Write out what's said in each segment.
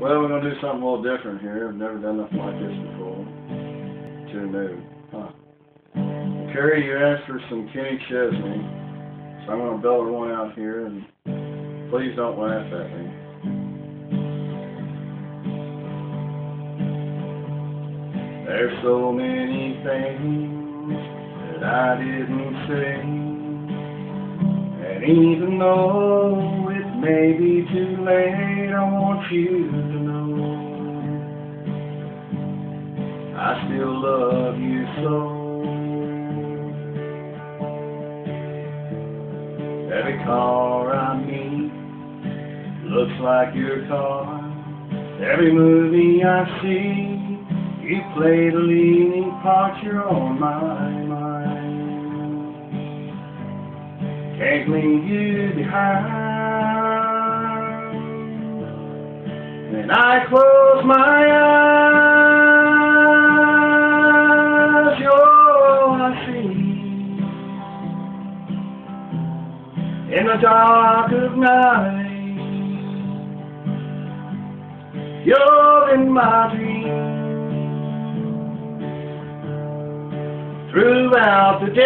Well, we're going to do something a little different here. I've never done nothing like this before. Too new. Huh. Carrie, you asked for some Kenny Chesney, so I'm going to belt her one out here, and please don't laugh at me. There's so many things that I didn't say, and even though it may be too late, I want you to know I still love you so. Every car I meet looks like your car. Every movie I see, you play the leading part. You're on my mind. Can't leave you behind. When I close my eyes, you're all I see. In the dark of night, you're in my dreams. Throughout the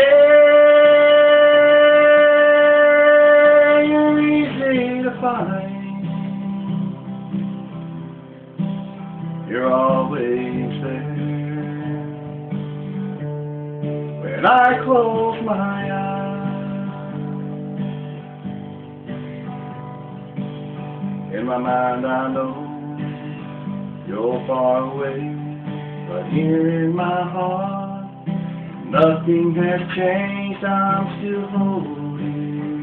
day, you're easy to find. You're always there. When I close my eyes, in my mind I know you're far away, but here in my heart nothing has changed. I'm still holding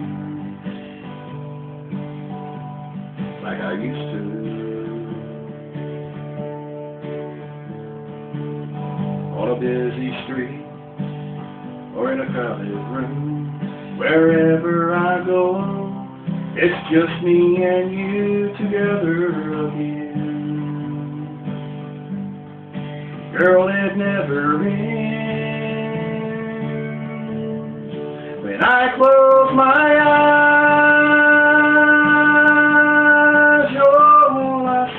like I used to. On a busy street or in a crowded room, wherever I go, it's just me and you together again. Girl, it never ends. When I close my eyes, you're all I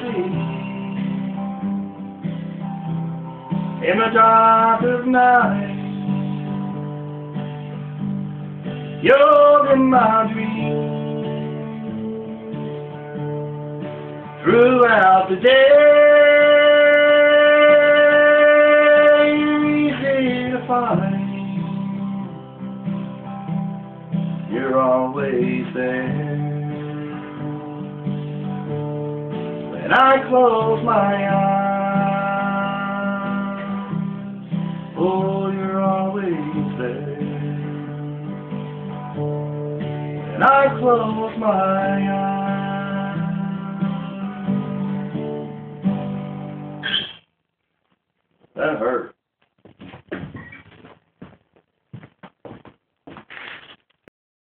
see. In the dark of night, you're in my dreams. Throughout the day, you're easy to find. You're always there. When I close my eyes, oh, you're always there. When I close my eyes. That hurt.